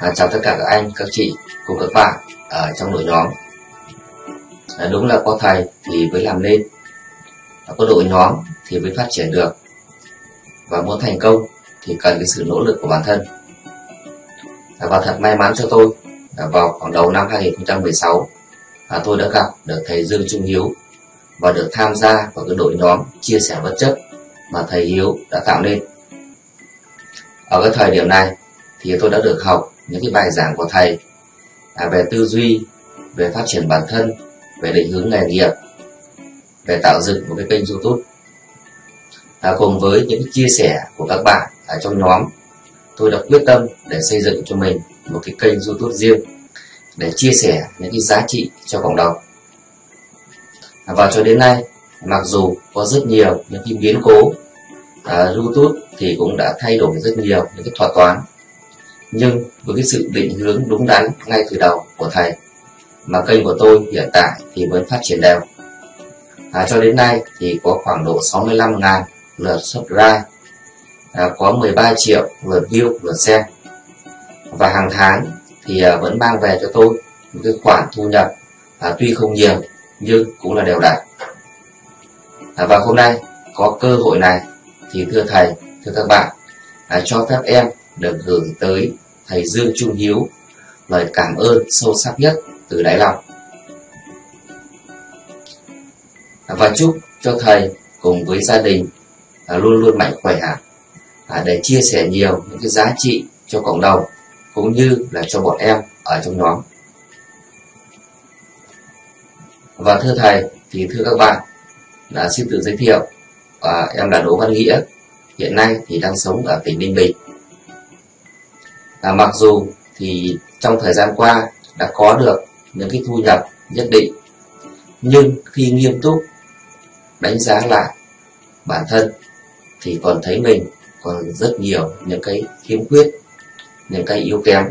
Chào tất cả các anh, các chị cùng các bạn ở trong đội nhóm. Đúng là có thầy thì mới làm nên, có đội nhóm thì mới phát triển được, và muốn thành công thì cần cái sự nỗ lực của bản thân. Và thật may mắn cho tôi, vào khoảng đầu năm 2016 tôi đã gặp được thầy Dương Trung Hiếu và được tham gia vào cái đội nhóm chia sẻ vật chất mà thầy Hiếu đã tạo nên. Ở cái thời điểm này thì tôi đã được học những cái bài giảng của thầy về tư duy, về phát triển bản thân, về định hướng nghề nghiệp, về tạo dựng một cái kênh YouTube. Cùng với những cái chia sẻ của các bạn ở trong nhóm, tôi đã quyết tâm để xây dựng cho mình một cái kênh YouTube riêng để chia sẻ những cái giá trị cho cộng đồng. Và cho đến nay, mặc dù có rất nhiều những cái biến cố, YouTube thì cũng đã thay đổi rất nhiều những cái thuật toán, nhưng với cái sự định hướng đúng đắn ngay từ đầu của thầy mà kênh của tôi hiện tại thì vẫn phát triển đều. Cho đến nay thì có khoảng độ 65.000 lượt subscribe, có 13 triệu lượt view, lượt xem, và hàng tháng thì vẫn mang về cho tôi một cái khoản thu nhập tuy không nhiều nhưng cũng là đều đặn. Và hôm nay có cơ hội này thì thưa thầy, thưa các bạn, cho phép em được gửi tới thầy Dương Trung Hiếu lời cảm ơn sâu sắc nhất từ đáy lòng, và chúc cho thầy cùng với gia đình luôn luôn mạnh khỏe để chia sẻ nhiều những cái giá trị cho cộng đồng cũng như là cho bọn em ở trong nhóm. Và thưa thầy thì thưa các bạn, xin tự giới thiệu, em là Đỗ Văn Nghĩa, hiện nay thì đang sống ở tỉnh Ninh Bình. Mặc dù thì trong thời gian qua đã có được những cái thu nhập nhất định, nhưng khi nghiêm túc đánh giá lại bản thân thì còn thấy mình còn rất nhiều những cái khiếm khuyết, những cái yếu kém.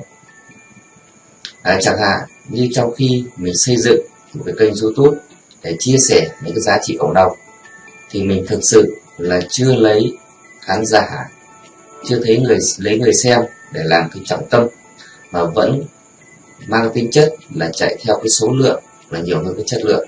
Chẳng hạn như trong khi mình xây dựng một cái kênh YouTube để chia sẻ những cái giá trị cộng đồng thì mình thực sự là chưa lấy khán giả, chưa thấy lấy người xem để làm cái trọng tâm, mà vẫn mang tính chất là chạy theo cái số lượng là nhiều hơn cái chất lượng,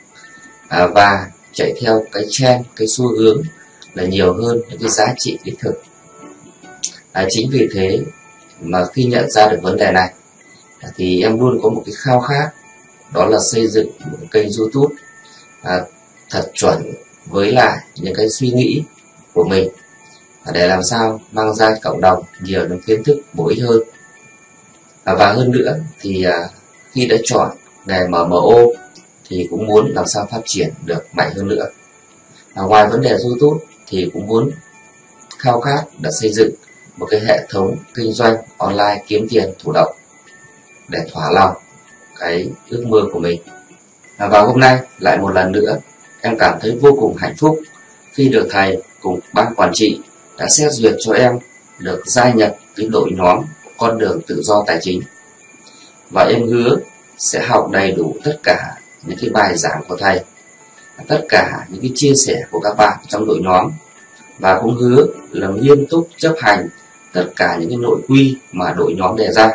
và chạy theo cái trend, cái xu hướng là nhiều hơn những cái giá trị đích thực. Chính vì thế mà khi nhận ra được vấn đề này thì em luôn có một cái khao khát, đó là xây dựng một kênh YouTube thật chuẩn với lại những cái suy nghĩ của mình, để làm sao mang ra cộng đồng nhiều những kiến thức bổ ích hơn. Và hơn nữa thì khi đã chọn nghề MMO thì cũng muốn làm sao phát triển được mạnh hơn nữa. Ngoài vấn đề YouTube thì cũng muốn khao khát đã xây dựng một cái hệ thống kinh doanh online kiếm tiền thụ động để thỏa lòng cái ước mơ của mình. Và hôm nay lại một lần nữa em cảm thấy vô cùng hạnh phúc khi được thầy cùng ban quản trị đã xét duyệt cho em được gia nhập cái đội nhóm con đường tự do tài chính. Và em hứa sẽ học đầy đủ tất cả những cái bài giảng của thầy, tất cả những cái chia sẻ của các bạn trong đội nhóm, và cũng hứa là nghiêm túc chấp hành tất cả những cái nội quy mà đội nhóm đề ra.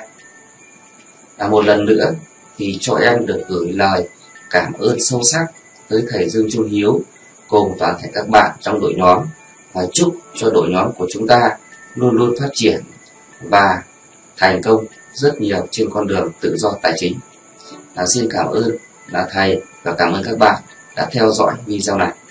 Một lần nữa thì cho em được gửi lời cảm ơn sâu sắc tới thầy Dương Trung Hiếu cùng toàn thể các bạn trong đội nhóm, và chúc cho đội nhóm của chúng ta luôn luôn phát triển và thành công rất nhiều trên con đường tự do tài chính. Xin cảm ơn thầy và cảm ơn các bạn đã theo dõi video này.